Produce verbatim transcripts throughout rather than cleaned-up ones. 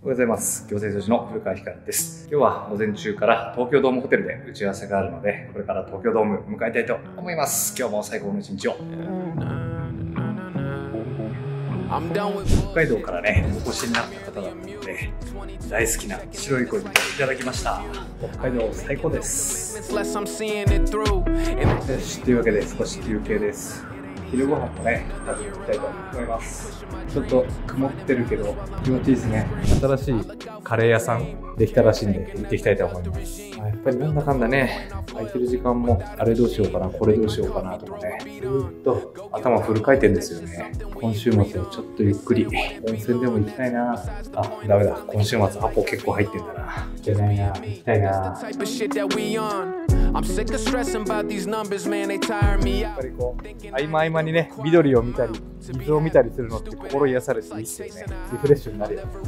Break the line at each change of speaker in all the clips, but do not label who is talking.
おはようございます。行政書士の古川光です。今日は午前中から東京ドームホテルで打ち合わせがあるので、これから東京ドーム迎えたいと思います。今日も最高の一日を。北海道からね、お越しになった方だったので、大好きな白い恋人をいただきました。北海道最高です。よし、というわけで少し休憩です。昼ご飯もね、食べていきたいと思います。ちょっと曇ってるけど気持ちいいですね。新しいカレー屋さんできたらしいんで行っていきたいと思います。やっぱりなんだかんだね、空いてる時間もあれどうしようかな、これどうしようかなとかね、ずーっと頭フル回転ですよね。今週末はちょっとゆっくり温泉でも行きたいな。あ、ダメだ、今週末アポ結構入ってんだな。行けないな、行きたいな。やっぱりこう合間合間にね、緑を見たり水を見たりするのって心癒されていいですよね。リフレッシュになるよね。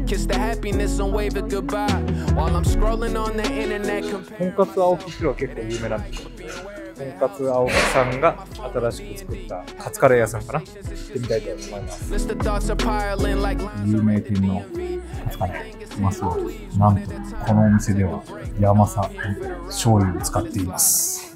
とんかつ青木っていうのは結構有名なんですよ。とんかつ青木さんが新しく作ったカツカレー屋さんかな、行ってみたいと思います。有名店のカツカレーうまそう。なんとこのお店ではヤマサ醤油を使っています。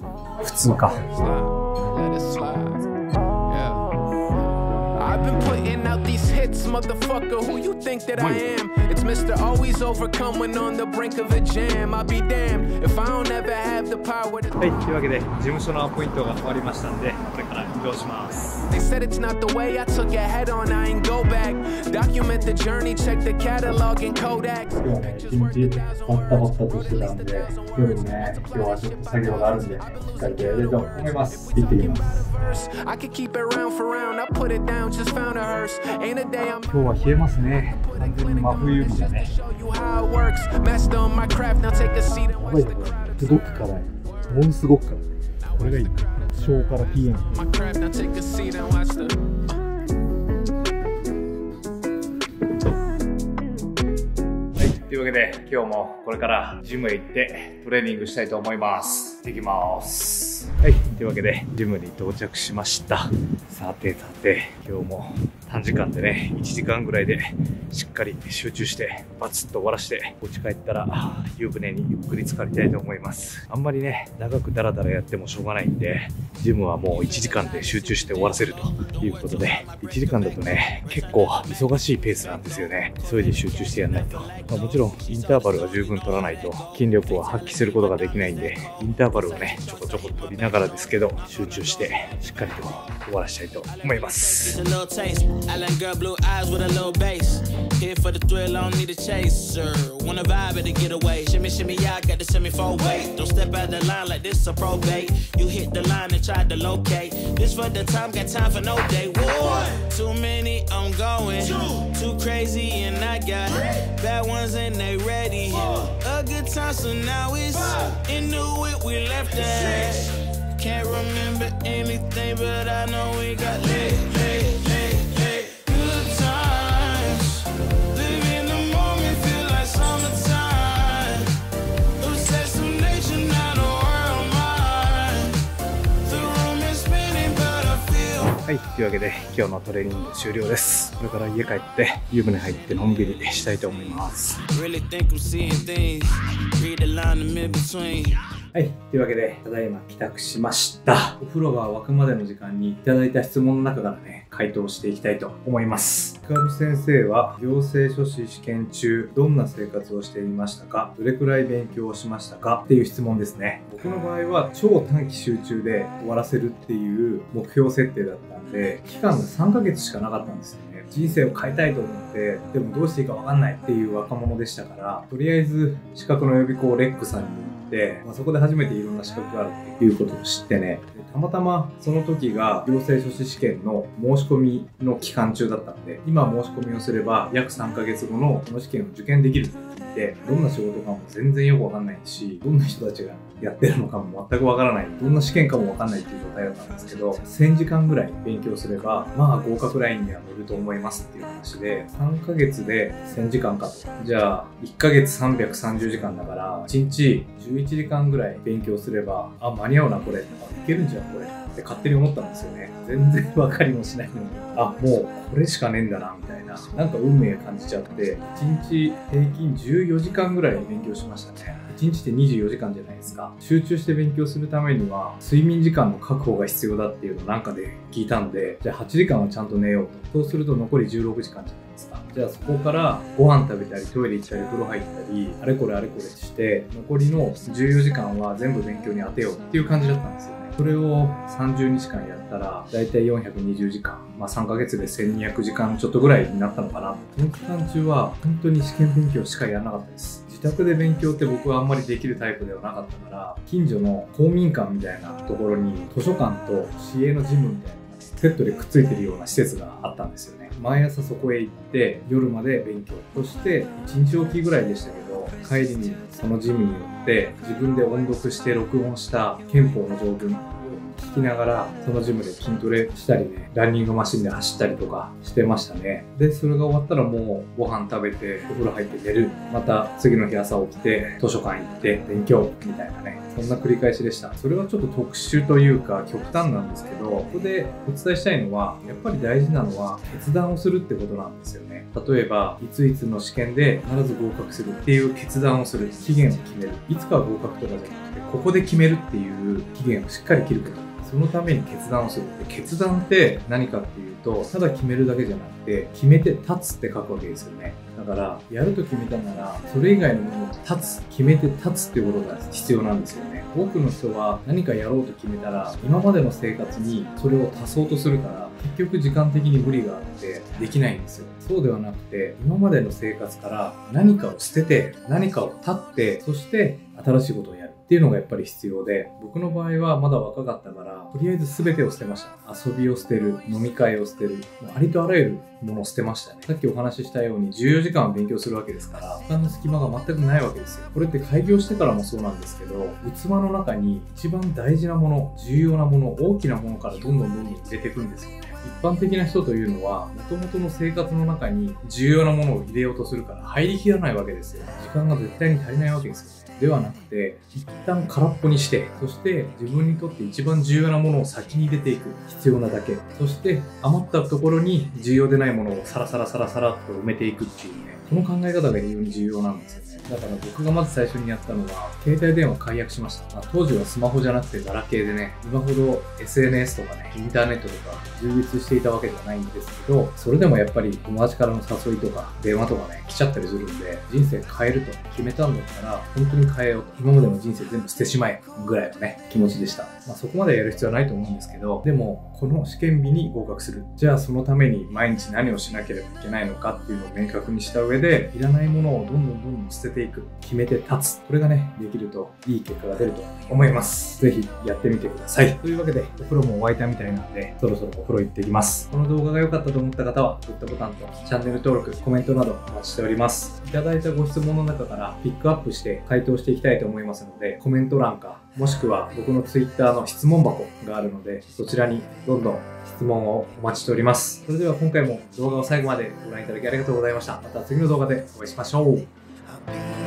普通か。I've been putting out these hits, motherfucker. Who you think that I am? It's Mister Always Overcome when on the brink of a jam. I'll be damned if I don't ever have the power to. はい、というわけで事務所のアポイントが終わりましたんで、これから移動します。They said it's not the way I took it head on. I ain't go back. Document the journey, check the catalog and Kodak. 今日はね、一日バッタバッタとしてたんで、夜もね、今日はちょっと作業があるんで、しっかりとやりたいと思います。行ってきます。I could keep it round for round. I put it down. 今日は冷えますね。完全に真冬日だね。すごく辛い。ものすごく辛い。これがいい。小からピエン。はい、というわけで今日もこれからジムへ行ってトレーニングしたいと思います。行ってきます。はい、というわけでジムに到着しました。さてさて、今日も短時間でね、いちじかんぐらいでしっかり集中してバツッと終わらして、お家帰ったら湯船にゆっくり浸かりたいと思います。あんまりね、長くダラダラやってもしょうがないんで、ジムはもういちじかんで集中して終わらせるということで、いちじかんだとね、結構忙しいペースなんですよね。急いで集中してやらないと。まあ、もちろんインターバルは十分取らないと筋力を発揮することができないんで、インターバルをね、ちょこちょこ取りながらですけど、集中してしっかりと終わらしたいと思います。Island girl, blue eyes with a low bass. Here for the thrill, I don't need a chaser. Wanna vibe at a getaway. Shimmy, shimmy, yeah, I got the semi four weight. Don't step out the line like this a probate. You hit the line and try to locate. This for the time, got time for no day. One, too many, I'm going. Two, too crazy, and I got bad ones and they ready. A good time, so now it's into it. We left that. Can't remember anything, but I know we got lit, lit, lit.はい、というわけで今日のトレーニング終了です。これから家帰って湯船入ってのんびりしたいと思います。はい、というわけでただいま帰宅しました。お風呂が沸くまでの時間にいただいた質問の中からね、回答していきたいと思います。ひかる先生は行政書士試験中どんな生活をしていましたか？どれくらい勉強をしましたか？っていう質問ですね。僕の場合は超短期集中で終わらせるっていう目標設定だったんで、期間がさんかげつしかなかったんですよね。人生を変えたいと思って、でもどうしていいかわかんないっていう若者でしたから、とりあえず資格の予備校レックさんに行って、まあ、そこで初めていろんな資格があるっていうことを知ってね、たまたまその時が行政書士試験の申し込みの期間中だったんで、今申し込みをすれば約さんかげつごのこの試験を受験できるって聞いて、どんな仕事かも全然よくわかんないし、どんな人たちがやってるのかも全くわからない、どんな試験かもわかんないっていう状態だったんですけど、せんじかんぐらい勉強すればまあ合格ラインには乗ると思いますっていう話で、さんかげつでせんじかんかと、じゃあいっかげつさんびゃくさんじゅうじかんだからいちにちじゅういちじかんぐらい勉強すれば、あ、間に合うな、これ。あ、いけるんじゃん、これ。って勝手に思ったんですよね。全然分かりもしないのに。あ、もうこれしかねえんだな、みたいな。なんか運命感じちゃって、いちにち平均じゅうよじかんぐらい勉強しましたね。いちにちってにじゅうよじかんじゃないですか。集中して勉強するためには、睡眠時間の確保が必要だっていうのをなんかで聞いたんで、じゃあはちじかんはちゃんと寝ようと。そうすると残りじゅうろくじかんじゃないですか。じゃあそこからご飯食べたり、トイレ行ったり、風呂入ったり、あれこれあれこれして、残りのじゅうよじかんは全部勉強に当てようっていう感じだったんですよね。それをさんじゅうにちかんやったら、だいたいよんひゃくにじゅうじかん。まあさんかげつでせんにひゃくじかんちょっとぐらいになったのかな。その期間中は本当に試験勉強しかやらなかったです。自宅で勉強って僕はあんまりできるタイプではなかったから、近所の公民館みたいなところに図書館と市営のジムみたいなセットでくっついてるような施設があったんですよね。毎朝そこへ行って夜まで勉強。そしていちにちおきぐらいでしたけど、帰りにそのジムに寄って自分で音読して録音した憲法の条文を聞きながら、そのジムで筋トレしたりね、ランニングマシンで走ったりとかしてましたね。で、それが終わったらもうご飯食べて、お風呂入って寝る。また次の日朝起きて、図書館行って勉強みたいなね。そんな繰り返しでした。それはちょっと特殊というか極端なんですけど、ここでお伝えしたいのは、やっぱり大事なのは決断をするってことなんですよね。例えば、いついつの試験で必ず合格するっていう決断をする。期限を決める。いつかは合格とかじゃなくて、ここで決めるっていう期限をしっかり切ること。そのために決断をする。で、決断って何かっていうと、ただ決めるだけじゃなくて、決めて立つって書くわけですよね。だから、やると決めたなら、それ以外のものを立つ、決めて立つっていうことが必要なんですよね。多くの人は何かやろうと決めたら、今までの生活にそれを足そうとするから、結局時間的に無理があってできないんですよ。そうではなくて、今までの生活から何かを捨てて、何かを断って、そして新しいことをやるっていうのがやっぱり必要で、僕の場合はまだ若かったから、とりあえず全てを捨てました。遊びを捨てる、飲み会を捨てる、もうありとあらゆるものを捨てましたね。さっきお話ししたようにじゅうよじかんは勉強するわけですから、時間の隙間が全くないわけですよ。これって開業してからもそうなんですけど、器の中に一番大事なもの、重要なもの、大きなものからどんどんどんどん入れていくんですよね。一般的な人というのは、元々の生活の中に重要なものを入れようとするから入りきらないわけですよ。時間が絶対に足りないわけですよね。ではなくて、一旦空っぽにして、そして自分にとって一番重要なものを先に入れていく。必要なだけ。そして余ったところに重要でないものをサラサラサラサラっと埋めていくっていうね。この考え方が非常に重要なんですよね。だから僕がまず最初にやったのは、携帯電話解約しました。まあ、当時はスマホじゃなくてガラケーでね、今ほど エスエヌエス とかね、インターネットとか充実していたわけではないんですけど、それでもやっぱり友達からの誘いとか電話とかね、来ちゃったりするんで、人生変えると決めたんだったら、本当に変えようと。今までの人生全部捨てしまえぐらいのね、気持ちでした。まあそこまでやる必要はないと思うんですけど、でも、この試験日に合格する。じゃあそのために毎日何をしなければいけないのかっていうのを明確にした上で、いらないものをどんどんどんどん捨てていく。決めて立つ。これがね、できるといい結果が出ると思います。ぜひやってみてください。というわけで、お風呂も沸いたみたいなんで、そろそろお風呂行ってきます。この動画が良かったと思った方は、グッドボタンとチャンネル登録、コメントなどお待ちしております。いただいたご質問の中からピックアップして回答していきたいと思いますので、コメント欄か、もしくは僕の Twitter の質問箱があるので、そちらにどんどん質問をお待ちしております。それでは今回も動画を最後までご覧いただきありがとうございました。また次の動画でお会いしましょう。